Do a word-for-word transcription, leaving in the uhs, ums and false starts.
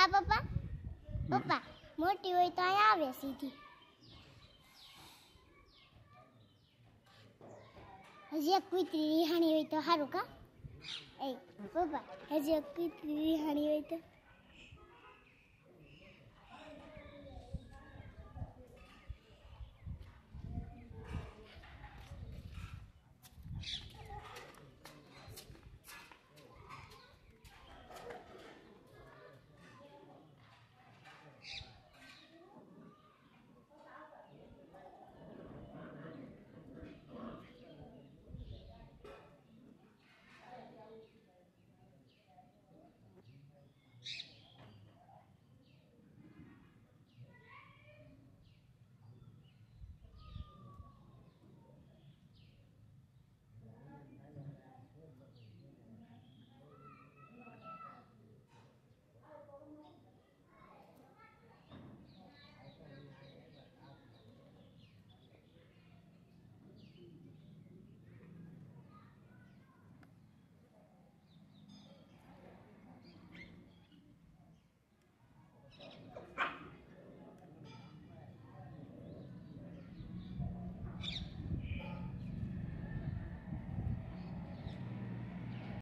કા પપ્પા પપ્પા મોટી હોય તો અહીં આવે સીધી હજી એક કૂતરી રિહાણી હોય તો સારું કા એ પપ્પા હજી એક કૂતરી રિહાણી